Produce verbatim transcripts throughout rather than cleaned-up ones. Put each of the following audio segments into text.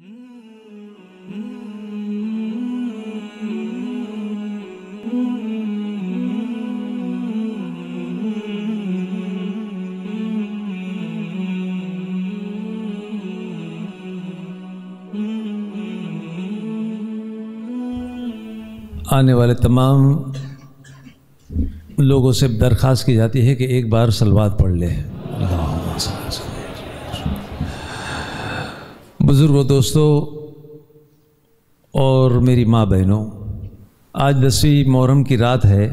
آنے والے تمام لوگوں سے درخواست کی جاتی ہے کہ ایک بار صلوات پڑھ لے۔ بزرگوں، دوستوں اور میری ماں بہنوں، آج دسویں محرم کی رات ہے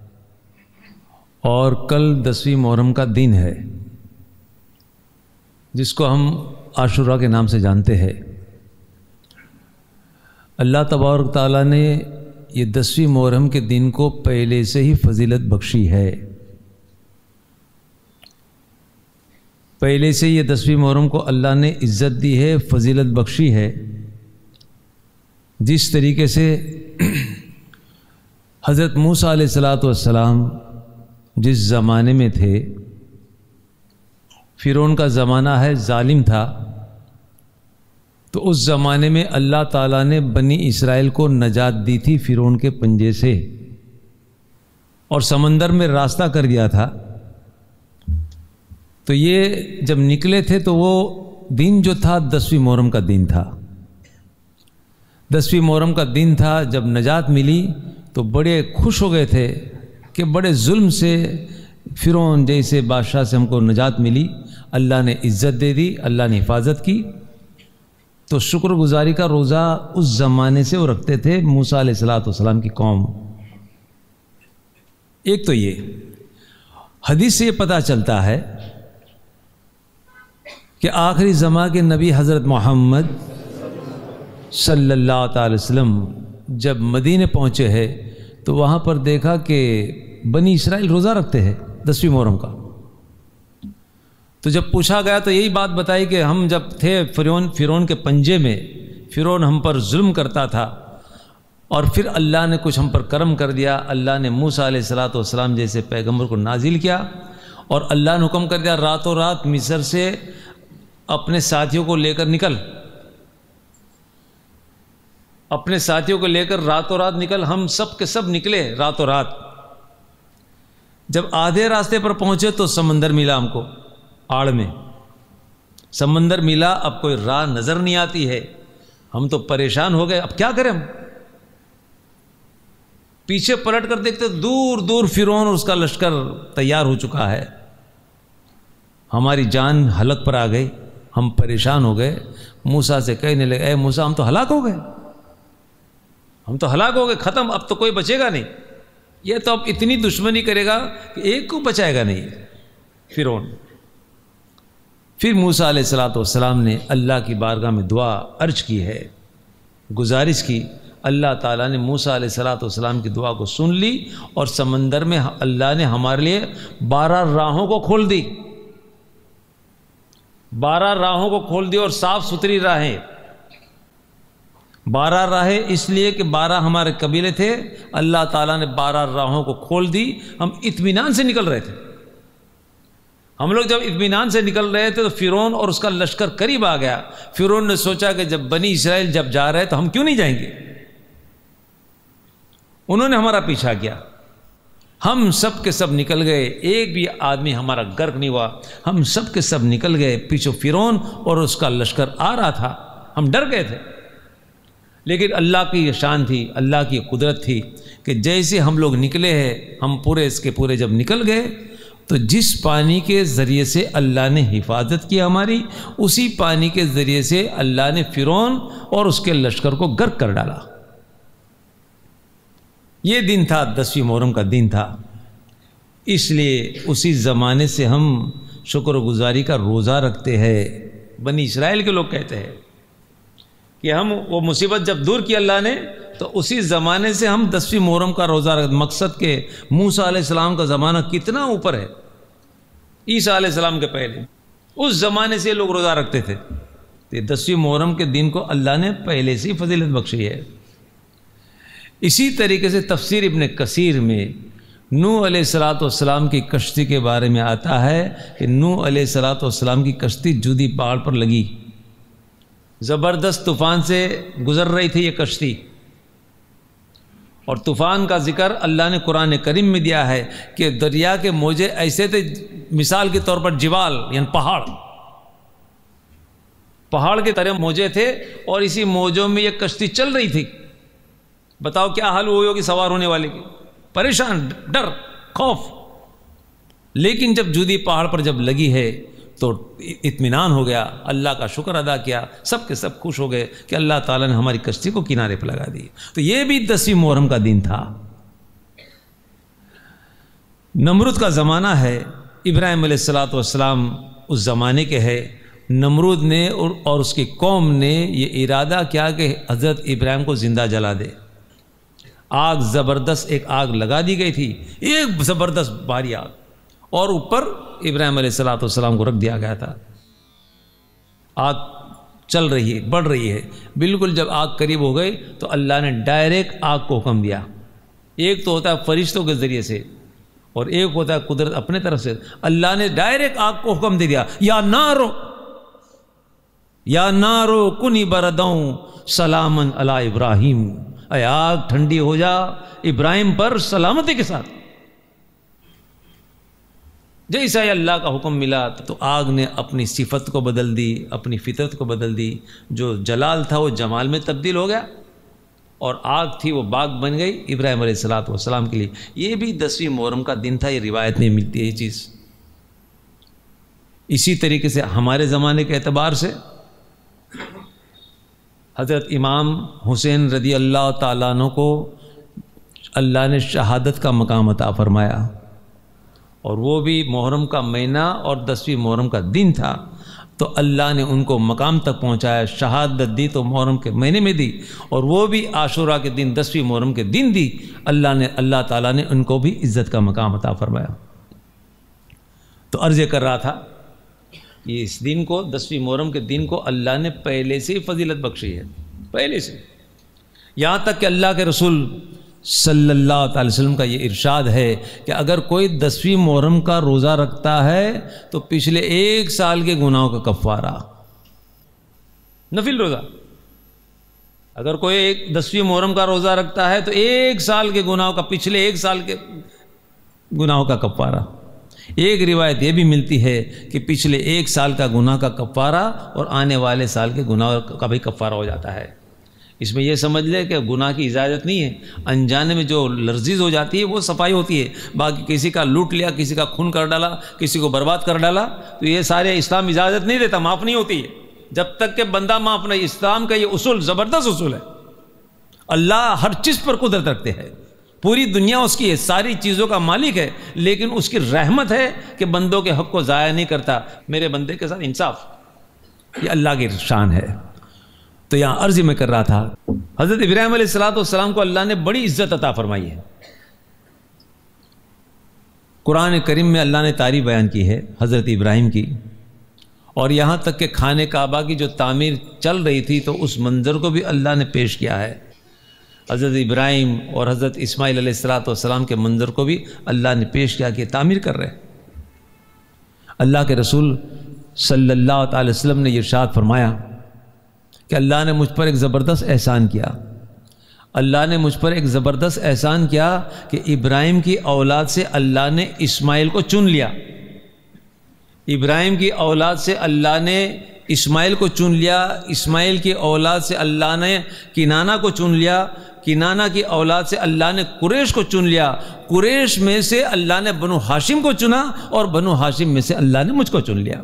اور کل دسویں محرم کا دن ہے، جس کو ہم عاشورہ کے نام سے جانتے ہیں۔ اللہ تبارک تعالیٰ نے یہ دسویں محرم کے دن کو پہلے سے ہی فضیلت بخشی ہے۔ پہلے سے یہ دسویں محرم کو اللہ نے عزت دی ہے، فضیلت بخشی ہے۔ جس طریقے سے حضرت موسیٰ علیہ الصلاۃ والسلام جس زمانے میں تھے، فرعون کا زمانہ ہے، ظالم تھا، تو اس زمانے میں اللہ تعالیٰ نے بنی اسرائیل کو نجات دی تھی فرعون کے پنجے سے، اور سمندر میں راستہ کر دیا تھا۔ تو یہ جب نکلے تھے تو وہ دن جو تھا دسویں محرم کا دن تھا۔ دسویں محرم کا دن تھا، جب نجات ملی تو بڑے خوش ہو گئے تھے کہ بڑے ظلم سے، فرعون جیسے بادشاہ سے ہم کو نجات ملی، اللہ نے عزت دے دی، اللہ نے حفاظت کی۔ تو شکر گزاری کا روزہ اس زمانے سے وہ رکھتے تھے موسیٰ علیہ الصلاۃ والسلام کی قوم۔ ایک تو یہ حدیث سے یہ پتہ چلتا ہے کہ آخری زمانے کے نبی حضرت محمد صلی اللہ تعالی وسلم جب مدینے پہنچے ہیں تو وہاں پر دیکھا کہ بنی اسرائیل روزہ رکھتے ہیں دسویں محرم کا۔ تو جب پوچھا گیا تو یہی بات بتائی کہ ہم جب تھے فرعون فرعون کے پنجے میں، فرعون ہم پر ظلم کرتا تھا، اور پھر اللہ نے کچھ ہم پر کرم کر دیا، اللہ نے موسیٰ علیہ الصلاۃ والسلام جیسے پیغمبر کو نازل کیا، اور اللہ نے حکم کر دیا راتوں رات مصر سے اپنے ساتھیوں کو لے کر نکل، اپنے ساتھیوں کو لے کر راتوں رات نکل۔ ہم سب کے سب نکلے راتوں رات۔ جب آدھے راستے پر پہنچے تو سمندر ملا ہم کو، آڑ میں سمندر ملا، اب کوئی راہ نظر نہیں آتی ہے، ہم تو پریشان ہو گئے، اب کیا کریں ہم؟ پیچھے پلٹ کر دیکھتے دور دور فرعون اور اس کا لشکر تیار ہو چکا ہے۔ ہماری جان ہلاک پر آ گئی، ہم پریشان ہو گئے، موسیٰ سے کہنے لگے اے موسیٰ ہم تو ہلاک ہو گئے، ہم تو ہلاک ہو گئے، ختم، اب تو کوئی بچے گا نہیں، یہ تو اب اتنی دشمنی کرے گا کہ ایک کو بچائے گا نہیں فرعون۔ پھر موسیٰ علیہ الصلاۃ والسلام نے اللہ کی بارگاہ میں دعا عرض کی ہے، گزارش کی، اللہ تعالیٰ نے موسیٰ علیہ الصلاۃ والسلام کی دعا کو سن لی، اور سمندر میں اللہ نے ہمارے لیے بارہ راہوں کو کھول دی، بارہ راہوں کو کھول دی، اور صاف ستھری راہیں۔ بارہ راہیں اس لیے کہ بارہ ہمارے قبیلے تھے، اللہ تعالیٰ نے بارہ راہوں کو کھول دی، ہم اطمینان سے نکل رہے تھے۔ ہم لوگ جب اطمینان سے نکل رہے تھے تو فرعون اور اس کا لشکر قریب آ گیا۔ فرعون نے سوچا کہ جب بنی اسرائیل جب جا رہے تو ہم کیوں نہیں جائیں گے، انہوں نے ہمارا پیچھا کیا، ہم سب کے سب نکل گئے، ایک بھی آدمی ہمارا غرق نہیں ہوا، ہم سب کے سب نکل گئے۔ پیچھے فرعون اور اس کا لشکر آ رہا تھا، ہم ڈر گئے تھے، لیکن اللہ کی یہ شان تھی، اللہ کی قدرت تھی کہ جیسے ہم لوگ نکلے ہیں، ہم پورے اس کے پورے جب نکل گئے تو جس پانی کے ذریعے سے اللہ نے حفاظت کی ہماری، اسی پانی کے ذریعے سے اللہ نے فرعون اور اس کے لشکر کو غرق کر ڈالا۔ یہ دن تھا، دسویں محرم کا دن تھا، اس لیے اسی زمانے سے ہم شکر و گزاری کا روزہ رکھتے ہیں۔ بنی اسرائیل کے لوگ کہتے ہیں کہ ہم وہ مصیبت جب دور کی اللہ نے تو اسی زمانے سے ہم دسویں محرم کا روزہ رکھتے۔ مقصد کہ موسیٰ علیہ السلام کا زمانہ کتنا اوپر ہے عیسیٰ علیہ السلام کے پہلے، اس زمانے سے لوگ روزہ رکھتے تھے۔ یہ دسویں محرم کے دن کو اللہ نے پہلے سے فضیلت بخشی ہے۔ اسی طریقے سے تفسیر ابن کثیر میں نوح علیہ الصلاۃ والسلام کی کشتی کے بارے میں آتا ہے کہ نوح علیہ الصلاۃ والسلام کی کشتی جودی پہاڑ پر لگی، زبردست طوفان سے گزر رہی تھی یہ کشتی، اور طوفان کا ذکر اللہ نے قرآن کریم میں دیا ہے کہ دریا کے موجے ایسے تھے، مثال کے طور پر جبال یعنی پہاڑ پہاڑ کی طرح موجے تھے، اور اسی موجوں میں یہ کشتی چل رہی تھی۔ بتاؤ کیا حال ہوئی ہوگی سوار ہونے والے کی، پریشان، ڈر، خوف۔ لیکن جب جودی پہاڑ پر جب لگی ہے تو اطمینان ہو گیا، اللہ کا شکر ادا کیا، سب کے سب خوش ہو گئے کہ اللہ تعالیٰ نے ہماری کشتی کو کنارے پہ لگا دی۔ تو یہ بھی دسویں محرم کا دن تھا۔ نمرود کا زمانہ ہے، ابراہیم علیہ الصلوۃ والسلام اس زمانے کے ہے۔ نمرود نے اور اس کی قوم نے یہ ارادہ کیا کہ حضرت ابراہیم کو زندہ جلا دے۔ آگ زبردست ایک آگ لگا دی گئی تھی، ایک زبردست بھاری آگ، اور اوپر ابراہیم علیہ الصلوۃ والسلام کو رکھ دیا گیا تھا۔ آگ چل رہی ہے، بڑھ رہی ہے، بالکل جب آگ قریب ہو گئی تو اللہ نے ڈائریکٹ آگ کو حکم دیا۔ ایک تو ہوتا ہے فرشتوں کے ذریعے سے، اور ایک ہوتا ہے قدرت اپنے طرف سے۔ اللہ نے ڈائریکٹ آگ کو حکم دے دیا، یا نارو یا نارو کنی بردوں سلامن علی ابراہیم، اے آگ ٹھنڈی ہو جا ابراہیم پر سلامتی کے ساتھ۔ جیسا ہی اللہ کا حکم ملا تو آگ نے اپنی صفت کو بدل دی، اپنی فطرت کو بدل دی، جو جلال تھا وہ جمال میں تبدیل ہو گیا، اور آگ تھی وہ باغ بن گئی ابراہیم علیہ الصلوۃ والسلام کے لیے۔ یہ بھی دسویں محرم کا دن تھا، یہ روایت نہیں ملتی ہے یہ چیز۔ اسی طریقے سے ہمارے زمانے کے اعتبار سے حضرت امام حسین رضی اللہ تعالیٰ عنہ کو اللہ نے شہادت کا مقام عطا فرمایا، اور وہ بھی محرم کا مہینہ اور دسویں محرم کا دن تھا، تو اللہ نے ان کو مقام تک پہنچایا۔ شہادت دی تو محرم کے مہینے میں دی، اور وہ بھی عاشورہ کے دن دسویں محرم کے دن دی۔ اللہ نے اللہ تعالیٰ نے ان کو بھی عزت کا مقام عطا فرمایا۔ تو عرض کر رہا تھا کہ اس دن کو، دسویں محرم کے دن کو اللہ نے پہلے سے ہی فضیلت بخشی ہے، پہلے سے، یہاں تک کہ اللہ کے رسول صلی اللہ تعالی وسلم کا یہ ارشاد ہے کہ اگر کوئی دسویں محرم کا روزہ رکھتا ہے تو پچھلے ایک سال کے گناہوں کا کفارہ، نفل روزہ، اگر کوئی ایک دسویں محرم کا روزہ رکھتا ہے تو ایک سال کے گناہوں کا، پچھلے ایک سال کے گناہوں کا کفارہ۔ ایک روایت یہ بھی ملتی ہے کہ پچھلے ایک سال کا گناہ کا کفارہ اور آنے والے سال کے گناہ کا بھی کفارہ ہو جاتا ہے۔ اس میں یہ سمجھ لے کہ گناہ کی اجازت نہیں ہے، انجانے میں جو لرزش ہو جاتی ہے وہ صفائی ہوتی ہے، باقی کسی کا لوٹ لیا، کسی کا خون کر ڈالا، کسی کو برباد کر ڈالا، تو یہ سارے اسلام اجازت نہیں دیتا، معاف نہیں ہوتی ہے جب تک کہ بندہ معاف نہیں۔ اسلام کا یہ اصول زبردست اصول ہے۔ اللہ ہر چیز پر قدرت رکھتے ہیں، پوری دنیا اس کی ہے، ساری چیزوں کا مالک ہے، لیکن اس کی رحمت ہے کہ بندوں کے حق کو ضائع نہیں کرتا۔ میرے بندے کے ساتھ انصاف، یہ اللہ کی شان ہے۔ تو یہاں عرض میں کر رہا تھا، حضرت ابراہیم علیہ الصلوۃ والسلام کو اللہ نے بڑی عزت عطا فرمائی ہے۔ قرآن کریم میں اللہ نے تعریف بیان کی ہے حضرت ابراہیم کی، اور یہاں تک کہ خانہ کعبہ کی جو تعمیر چل رہی تھی تو اس منظر کو بھی اللہ نے پیش کیا ہے۔ حضرت ابراہیم اور حضرت اسماعیل علیہ الصلوۃ والسلام کے منظر کو بھی اللہ نے پیش کیا کہ تعمیر کر رہے۔ اللہ کے رسول صلی اللہ تعالی وسلم نے یہ ارشاد فرمایا کہ اللہ نے مجھ پر ایک زبردست احسان کیا، اللہ نے مجھ پر ایک زبردست احسان کیا کہ ابراہیم کی اولاد سے اللہ نے اسماعیل کو چن لیا، ابراہیم کی اولاد سے اللہ نے اسماعیل کو چن لیا، اسماعیل کی اولاد سے اللہ نے کنانہ کو چن لیا، کنانہ کی اولاد سے اللہ نے قریش کو چن لیا، قریش میں سے اللہ نے بنو ہاشم کو چنا، اور بنو ہاشم میں سے اللہ نے مجھ کو چن لیا۔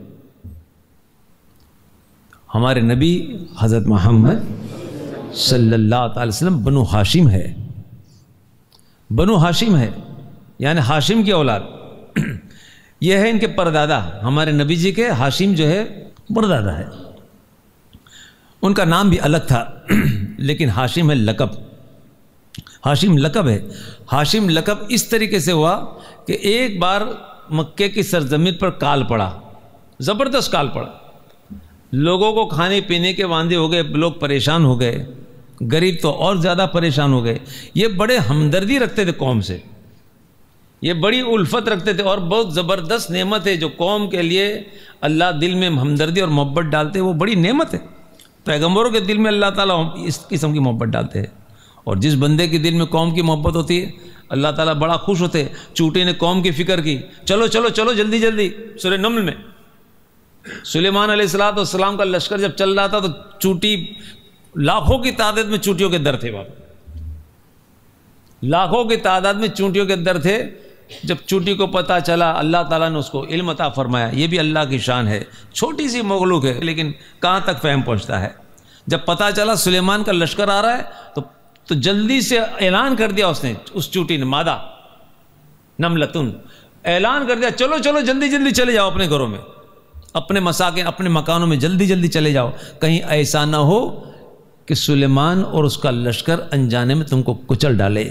ہمارے نبی حضرت محمد صلی اللہ تعالی وسلم بنو ہاشم ہے، بنو ہاشم ہے، یعنی ہاشم کی اولاد۔ یہ ہے ان کے پردادا، ہمارے نبی جی کے ہاشم جو ہے پردادا ہے۔ ان کا نام بھی الگ تھا، لیکن ہاشم ہے لقب، ہاشم لقب ہے۔ ہاشم لقب اس طریقے سے ہوا کہ ایک بار مکے کی سرزمین پر کال پڑا، زبردست کال پڑا، لوگوں کو کھانے پینے کے واندے ہو گئے، لوگ پریشان ہو گئے، غریب تو اور زیادہ پریشان ہو گئے۔ یہ بڑے ہمدردی رکھتے تھے قوم سے، یہ بڑی الفت رکھتے تھے، اور بہت زبردست نعمت ہے جو قوم کے لیے اللہ دل میں ہمدردی اور محبت ڈالتے، وہ بڑی نعمت ہے۔ پیغمبروں کے دل میں اللہ تعالیٰ اس قسم کی محبت ڈالتے ہیں، اور جس بندے کے دل میں قوم کی محبت ہوتی ہے اللہ تعالیٰ بڑا خوش ہوتے ہیں۔ چوٹی نے قوم کی فکر کی، چلو چلو چلو جلدی جلدی۔ سورہ نمل میں سلیمان علیہ الصلوۃ والسلام کا لشکر جب چل رہا تھا تو چوٹی، لاکھوں کی تعداد میں چونٹیوں کے در تھے، وہاں لاکھوں کی تعداد میں چونٹیوں کے در تھے۔ جب چونٹی کو پتہ چلا اللہ تعالیٰ نے اس کو علم عطا فرمایا، یہ بھی اللہ کی شان ہے، چھوٹی سی مخلوق ہے لیکن کہاں تک فہم پہنچتا ہے۔ جب پتہ چلا سلیمان کا لشکر آ رہا ہے تو تو جلدی سے اعلان کر دیا اس نے، اس چونٹی نے، مادہ نملتن، اعلان کر دیا چلو چلو جلدی جلدی چلے جاؤ اپنے گھروں میں، اپنے مساکن، اپنے مکانوں میں جلدی جلدی چلے جاؤ، کہیں ایسا نہ ہو کہ سلیمان اور اس کا لشکر انجانے میں تم کو کچل ڈالے۔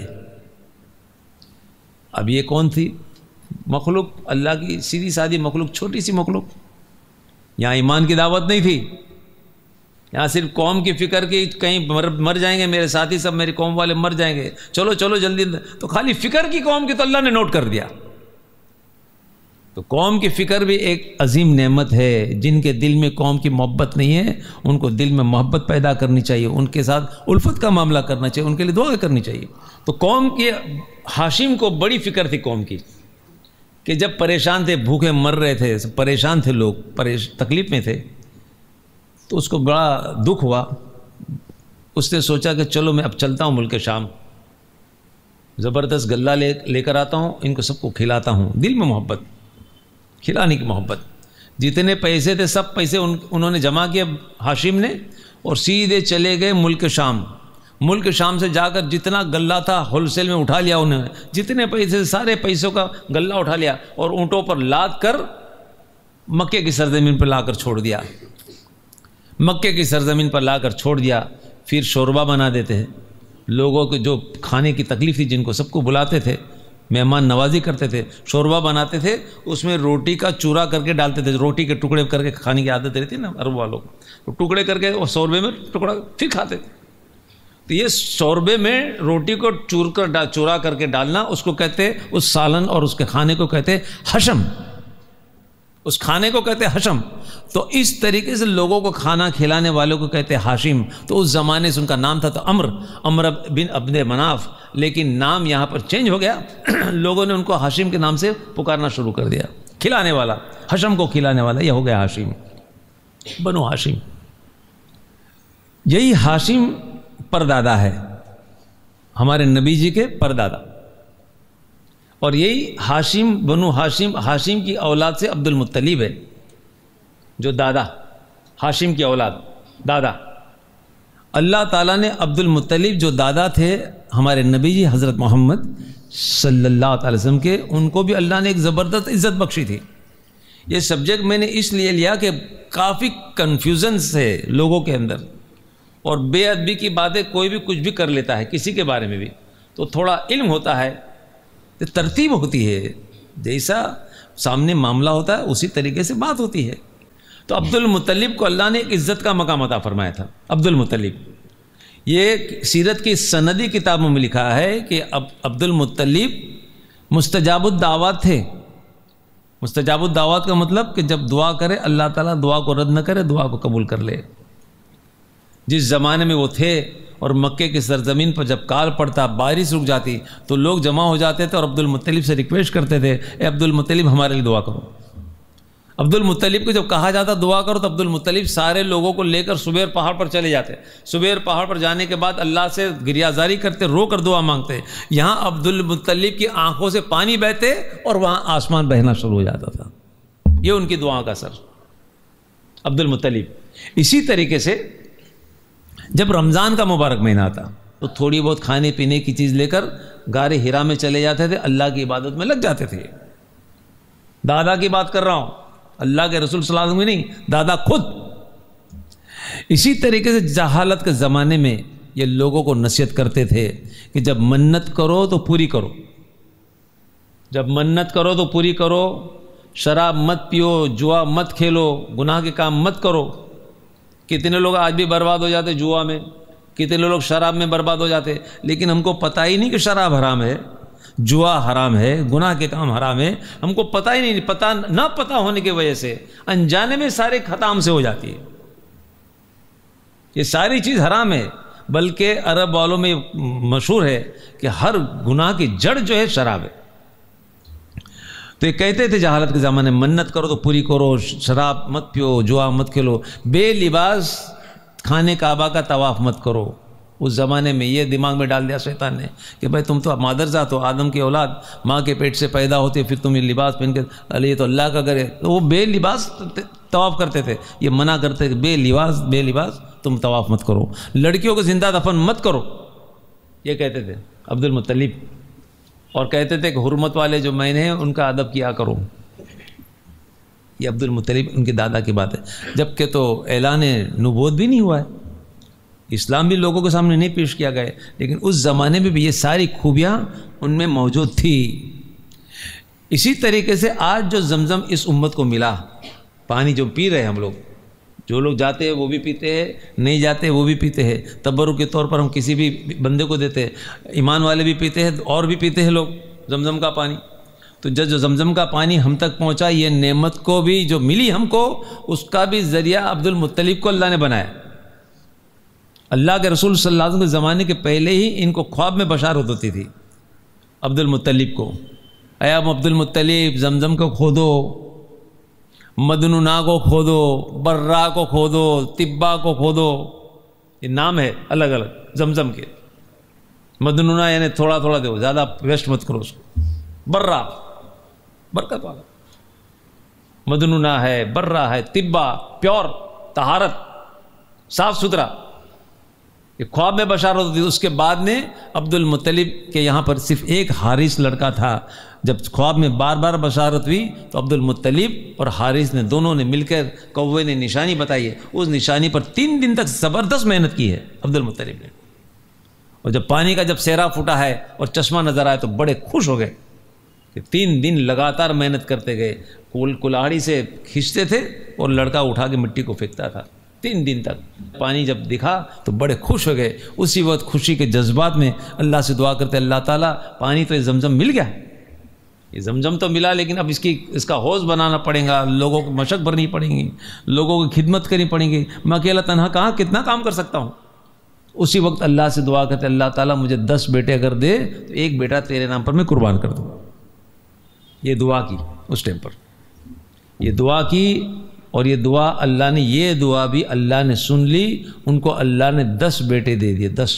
اب یہ کون تھی مخلوق؟ اللہ کی سیدھی سادھی مخلوق، چھوٹی سی مخلوق۔ یہاں ایمان کی دعوت نہیں تھی، یہاں صرف قوم کی فکر کی، کہیں مر جائیں گے میرے ساتھی سب، میری قوم والے مر جائیں گے، چلو چلو جلدی، تو خالی فکر کی قوم کی تو اللہ نے نوٹ کر دیا۔ تو قوم کی فکر بھی ایک عظیم نعمت ہے۔ جن کے دل میں قوم کی محبت نہیں ہے ان کو دل میں محبت پیدا کرنی چاہیے، ان کے ساتھ الفت کا معاملہ کرنا چاہیے، ان کے لیے دعا کرنی چاہیے۔ تو قوم کے ہاشم کو بڑی فکر تھی قوم کی، کہ جب پریشان تھے، بھوکے مر رہے تھے، پریشان تھے لوگ، پریش تکلیف میں تھے، تو اس کو بڑا دکھ ہوا۔ اس نے سوچا کہ چلو میں اب چلتا ہوں ملک شام، زبردست غلہ لے لے کر آتا ہوں، ان کو سب کو کھلاتا ہوں۔ دل میں محبت، کھلانے کی محبت۔ جتنے پیسے تھے سب پیسے ان انہوں نے جمع کیے ہاشم نے، اور سیدھے چلے گئے ملک شام۔ ملک شام سے جا کر جتنا غلہ تھا ہول سیل میں اٹھا لیا انہوں نے، جتنے پیسے، سارے پیسوں کا غلہ اٹھا لیا، اور اونٹوں پر لاد کر مکے کی سرزمین پر لا کر چھوڑ دیا۔ مکے کی سرزمین پر لا کر چھوڑ دیا۔ پھر شوربہ بنا دیتے ہیں، لوگوں کو جو کھانے کی تکلیف تھی، جن کو سب کو بلاتے تھے، مہمان نوازی کرتے تھے، شوربہ بناتے تھے، اس میں روٹی کا چورا کر کے ڈالتے تھے، روٹی کے ٹکڑے کر کے کھانے کی عادت رہتی نا عرب والوں کو، تو ٹکڑے کر کے وہ شوربے میں ٹکڑا پھر کھاتے تھے۔ تو یہ شوربے میں روٹی کو چور کر چورا کر کے ڈالنا، اس کو کہتے، اس سالن اور اس کے کھانے کو کہتے حشم، اس کھانے کو کہتے حشم۔ تو اس طریقے سے لوگوں کو کھانا کھلانے والوں کو کہتے ہاشم۔ تو اس زمانے سے ان کا نام تھا تو عمر، عمر بن عبد مناف، لیکن نام یہاں پر چینج ہو گیا، لوگوں نے ان کو ہاشم کے نام سے پکارنا شروع کر دیا، کھلانے والا، حشم کو کھلانے والا، یہ ہو گیا ہاشم، بنو ہاشم۔ یہی ہاشم پردادا ہے، ہمارے نبی جی کے پردادا، اور یہی ہاشم، بنو ہاشم، ہاشم کی اولاد سے عبد المطلب ہے جو دادا، ہاشم کی اولاد دادا۔ اللہ تعالیٰ نے عبد المطلب جو دادا تھے ہمارے نبی جی حضرت محمد صلی اللہ علیہ وسلم کے، ان کو بھی اللہ نے ایک زبردست عزت بخشی تھی۔ یہ سبجیکٹ میں نے اس لیے لیا کہ کافی کنفیوژنس ہے لوگوں کے اندر، اور بے ادبی کی باتیں کوئی بھی کچھ بھی کر لیتا ہے کسی کے بارے میں بھی، تو تھوڑا علم ہوتا ہے، ترتیب ہوتی ہے، جیسا سامنے معاملہ ہوتا ہے اسی طریقے سے بات ہوتی ہے۔ تو عبد المطلب کو اللہ نے ایک عزت کا مقام عطا فرمایا تھا۔ عبد المطلب، یہ سیرت کی سندی کتابوں میں لکھا ہے کہ عبد المطلب مستجاب الدعوات تھے۔ مستجاب الدعوات کا مطلب کہ جب دعا کرے اللہ تعالیٰ دعا کو رد نہ کرے، دعا کو قبول کر لے۔ جس زمانے میں وہ تھے، اور مکے کی سرزمین پر جب کال پڑتا، بارش رک جاتی، تو لوگ جمع ہو جاتے تھے اور عبد المطلب سے ریکویسٹ کرتے تھے، اے عبد المطلب ہمارے لیے دعا کرو۔ عبد المطلب کو جب کہا جاتا دعا کرو تو عبد المطلب سارے لوگوں کو لے کر سبیر پہاڑ پر چلے جاتے۔ سبیر پہاڑ پر جانے کے بعد اللہ سے گریازاری کرتے، رو کر دعا مانگتے۔ یہاں عبد المطلب کی آنکھوں سے پانی بہتے اور وہاں آسمان بہنا شروع ہو جاتا تھا۔ یہ ان کی دعا کا اثر، عبد المطلب۔ اسی طریقے سے جب رمضان کا مبارک مہینہ آتا تو تھوڑی بہت کھانے پینے کی چیز لے کر غار ہرا میں چلے جاتے تھے، اللہ کی عبادت میں لگ جاتے تھے۔ دادا کی بات کر رہا ہوں، اللہ کے رسول صلی اللہ علیہ وسلم نہیں، دادا خود۔ اسی طریقے سے جہالت کے زمانے میں یہ لوگوں کو نصیحت کرتے تھے کہ جب منت کرو تو پوری کرو، جب منت کرو تو پوری کرو، شراب مت پیو، جوا مت کھیلو، گناہ کے کام مت کرو۔ کتنے لوگ آج بھی برباد ہو جاتے جوا میں، کتنے لوگ شراب میں برباد ہو جاتے، لیکن ہم کو پتہ ہی نہیں کہ شراب حرام ہے، جوا حرام ہے، گناہ کے کام حرام ہے، ہم کو پتہ ہی نہیں، پتہ نہ پتہ ہونے کی وجہ سے انجانے میں سارے ختم سے ہو جاتی ہے۔ یہ ساری چیز حرام ہے، بلکہ عرب والوں میں مشہور ہے کہ ہر گناہ کی جڑ جو ہے شراب ہے۔ تو یہ کہتے تھے جہالت کے زمانے میں منت کرو تو پوری کرو، شراب مت پیو، جوا مت کھیلو، بے لباس کھانے کعبہ کا طواف مت کرو۔ اس زمانے میں یہ دماغ میں ڈال دیا شیطان نے کہ بھائی تم تو مادر ذات ہو، آدم کی اولاد، ماں کے پیٹ سے پیدا ہوتے، پھر تم یہ لباس پہن کے، ارے یہ تو اللہ کا گھر ہے، تو وہ بے لباس طواف کرتے تھے۔ یہ منع کرتے کہ بے لباس بے لباس تم طواف مت کرو، لڑکیوں کو زندہ دفن مت کرو، یہ کہتے تھے عبد المطلب۔ اور کہتے تھے کہ حرمت والے جو مہینے ہیں ان کا ادب کیا کرو۔ یہ عبد المطلب ان کے دادا کی بات ہے، جبکہ تو اعلان نبوت بھی نہیں ہوا ہے، اسلام بھی لوگوں کے سامنے نہیں پیش کیا گیا، لیکن اس زمانے میں بھی یہ ساری خوبیاں ان میں موجود تھی۔ اسی طریقے سے آج جو زمزم اس امت کو ملا، پانی جو پی رہے ہیں ہم لوگ، جو لوگ جاتے ہیں وہ بھی پیتے ہیں، نہیں جاتے وہ بھی پیتے ہیں، تبرک کے طور پر ہم کسی بھی بندے کو دیتے ہیں، ایمان والے بھی پیتے ہیں اور بھی پیتے ہیں لوگ زمزم کا پانی۔ تو جب جو زمزم کا پانی ہم تک پہنچا، یہ نعمت کو بھی جو ملی ہم کو، اس کا بھی ذریعہ عبد المطلب کو اللہ نے بنایا۔ اللہ کے رسول صلی اللہ علیہ وسلم کے زمانے کے پہلے ہی ان کو خواب میں بشارت ہوتی تھی عبد المطلب کو، اے عبد المطلب زمزم کو کھودو، مدنونا کو کھودو، برا کو کھودو، طبا کو کھودو، یہ نام ہے الگ الگ زمزم کے۔ مدنونا یعنی تھوڑا تھوڑا دو، زیادہ ویسٹ مت کرو اس کو۔ برا برکت والا، مدنونا ہے، برا ہے، طبا پیور، طہارت، صاف ستھرا، یہ خواب میں بشارت ہوتی تھی۔ اس کے بعد میں عبد المطلب کے یہاں پر صرف ایک حارث لڑکا تھا، جب خواب میں بار بار بشارت ہوئی تو عبد المطلب اور حارث نے دونوں نے مل کر کوے نے نشانی بتائی ہے، اس نشانی پر تین دن تک زبردست محنت کی ہے عبد المطلب نے، اور جب پانی کا جب سیرا پھوٹا ہے اور چشمہ نظر آیا تو بڑے خوش ہو گئے کہ تین دن لگاتار محنت کرتے گئے، کل کلاڑی سے کھینچتے تھے اور لڑکا اٹھا کے مٹی کو پھینکتا تھا، تین دن تک پانی جب دکھا تو بڑے خوش ہو گئے۔ اسی وقت خوشی کے جذبات میں اللہ سے دعا کرتے، اللہ تعالیٰ پانی تو یہ زمزم مل گیا، یہ زمزم تو ملا، لیکن اب اس کی اس کا حوض بنانا پڑے گا، لوگوں کو مشق بھرنی پڑیں گی، لوگوں کی خدمت کرنی پڑیں گی، میں اکیلا تنہا کہاں کتنا کام کر سکتا ہوں۔ اسی وقت اللہ سے دعا کرتے، اللہ تعالیٰ مجھے دس بیٹے اگر دے تو ایک بیٹا تیرے نام پر میں قربان کر دوں۔ یہ دعا کی اس ٹائم پر، یہ دعا کی، اور یہ دعا اللہ نے یہ دعا بھی اللہ نے سن لی، ان کو اللہ نے دس بیٹے دے دیے، دس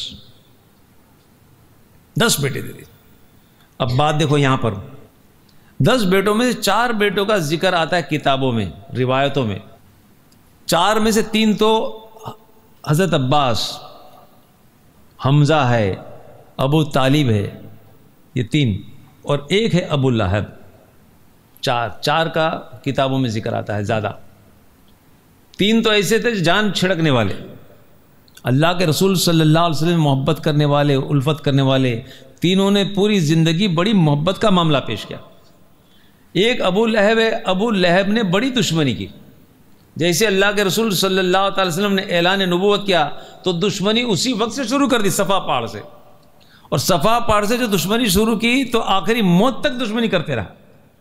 دس بیٹے دے دیے۔ اب بات دیکھو یہاں پر، دس بیٹوں میں سے چار بیٹوں کا ذکر آتا ہے کتابوں میں، روایتوں میں، چار میں سے تین تو حضرت عباس، حمزہ ہے، ابو طالب ہے، یہ تین، اور ایک ہے ابو لہب، چار چار کا کتابوں میں ذکر آتا ہے زیادہ۔ تین تو ایسے تھے جان چھڑکنے والے، اللہ کے رسول صلی اللہ علیہ وسلم محبت کرنے والے، الفت کرنے والے، تینوں نے پوری زندگی بڑی محبت کا معاملہ پیش کیا۔ ایک ابو لہب ہے، ابو لہب نے بڑی دشمنی کی، جیسے اللہ کے رسول صلی اللہ تعالی وسلم نے اعلان نبوت کیا تو دشمنی اسی وقت سے شروع کر دی، صفا پہاڑ سے، اور صفا پہاڑ سے جو دشمنی شروع کی تو آخری موت تک دشمنی کرتے رہا۔